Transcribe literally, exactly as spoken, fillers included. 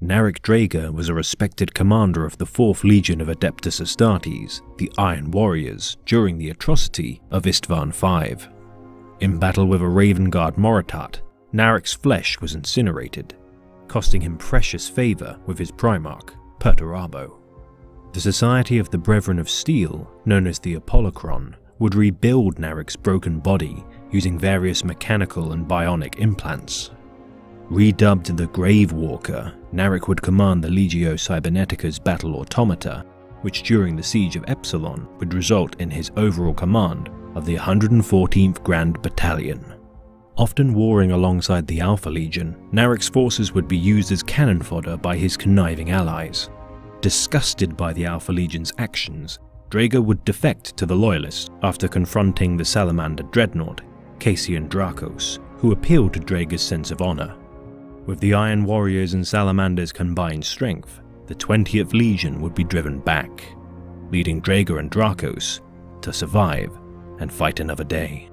Nârik Dreygur was a respected commander of the fourth Legion of Adeptus Astartes, the Iron Warriors, during the atrocity of Istvaan five. In battle with a Raven Guard Moritat, Nārik's flesh was incinerated, costing him precious favour with his Primarch Perterabo. The Society of the Brethren of Steel, known as the Apollocron, would rebuild Nārik's broken body using various mechanical and bionic implants. Redubbed the Gravewalker, Nârik would command the Legio Cybernetica's battle automata, which during the Siege of Epsilon would result in his overall command of the one hundred fourteenth Grand Battalion. Often warring alongside the Alpha Legion, Nārik's forces would be used as cannon fodder by his conniving allies. Disgusted by the Alpha Legion's actions, Dreygur would defect to the Loyalists after confronting the Salamander Dreadnought, Cassian Dracos, who appealed to Dreygur's sense of honour. With the Iron Warriors and Salamander's combined strength, the twentieth Legion would be driven back, leading Dreygur and Dracos to survive and fight another day.